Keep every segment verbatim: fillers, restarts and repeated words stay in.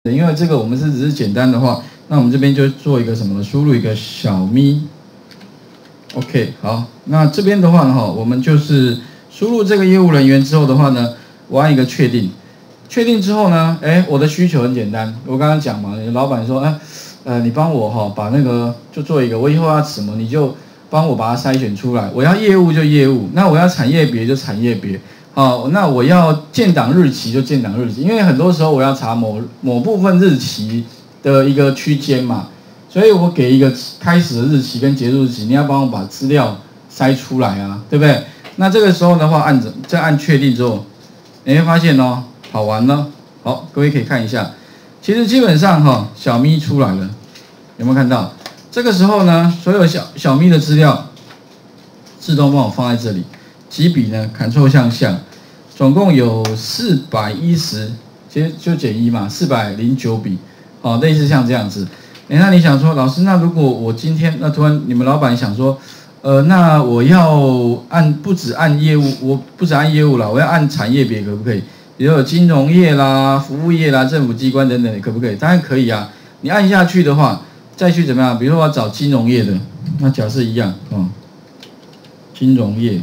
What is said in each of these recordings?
因为这个我们是只是简单的话，那我们这边就做一个什么呢？输入一个小咪 ，OK， 好，那这边的话呢，哈，我们就是输入这个业务人员之后的话呢，我按一个确定，确定之后呢，哎，我的需求很简单，我刚刚讲嘛，老板说，哎，呃，你帮我哈把那个就做一个，我以后要什么你就帮我把它筛选出来，我要业务就业务，那我要产业别就产业别。好，那我要建档日期就建档日期，因为很多时候我要查某某部分日期的一个区间嘛，所以我给一个开始的日期跟结束日期，你要帮我把资料筛出来啊，对不对？那这个时候的话，按着再按确定之后，你会发现哦，好玩了。好，各位可以看一下，其实基本上哈、哦，小咪出来了，有没有看到？这个时候呢，所有小小咪的资料自动帮我放在这里。几笔呢 ？Ctrl 向下，总共有四百一十，其实就减一嘛，四百零九笔，好，类似像这样子。哎，那你想说，老师，那如果我今天，那突然你们老板想说，呃，那我要按不止按业务，我不止按业务啦，我要按产业别可不可以？比如有金融业啦、服务业啦、政府机关等等，可不可以？当然可以啊。你按下去的话，再去怎么样？比如说我要找金融业的，那假设一样，哦，金融业。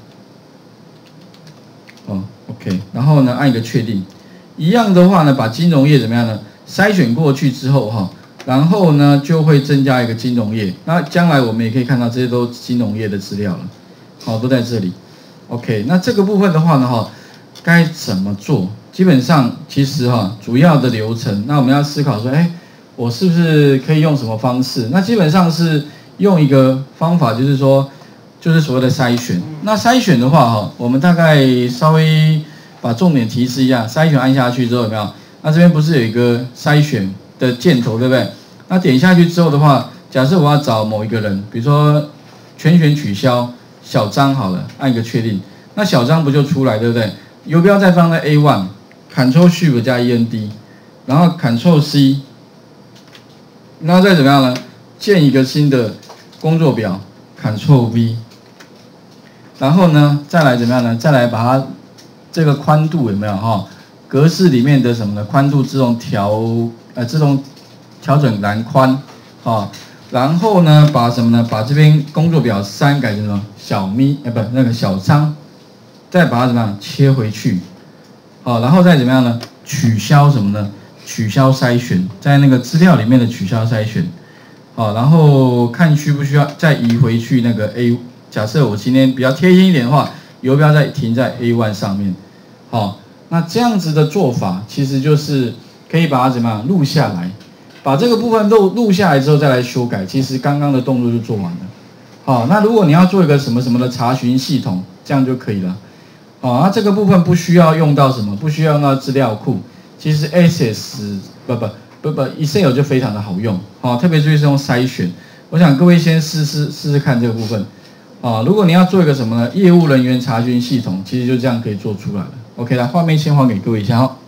哦 ，OK， 然后呢，按一个确定，一样的话呢，把金融业怎么样呢？筛选过去之后哈，然后呢就会增加一个金融业。那将来我们也可以看到这些都金融业的资料了，好，都在这里。OK， 那这个部分的话呢哈，该怎么做？基本上其实哈，主要的流程，那我们要思考说，哎，我是不是可以用什么方式？那基本上是用一个方法，就是说。就是所谓的筛选。那筛选的话，哈，我们大概稍微把重点提示一下。筛选按下去之后有没有？那这边不是有一个筛选的箭头，对不对？那点下去之后的话，假设我要找某一个人，比如说全选取消小张好了，按一个确定，那小张不就出来，对不对？游标再放在 A 一 ，Ctrl Shift 加 E N D， 然后 Ctrl C， 然后再怎么样呢？建一个新的工作表 ，Ctrl V。然后呢，再来怎么样呢？再来把它这个宽度有没有哈？格式里面的什么呢？宽度自动调呃自动调整栏宽啊。然后呢，把什么呢？把这边工作表三改成什么？小咪呃不那个小张，再把它怎么样切回去？好，然后再怎么样呢？取消什么呢？取消筛选，在那个资料里面的取消筛选。好，然后看需不需要再移回去那个 A。假设我今天比较贴心一点的话，游标再停在 A 一 上面，好，那这样子的做法其实就是可以把它怎么样录下来，把这个部分录录下来之后再来修改，其实刚刚的动作就做完了。好，那如果你要做一个什么什么的查询系统，这样就可以了。好，那这个部分不需要用到什么，不需要用到资料库，其实 Access 不不不不 Excel 就非常的好用，好，特别注意是用筛选。我想各位先试试试试看这个部分。啊，如果你要做一个什么呢？业务人员查询系统，其实就这样可以做出来了。OK， 来，画面先还给各位一下哦。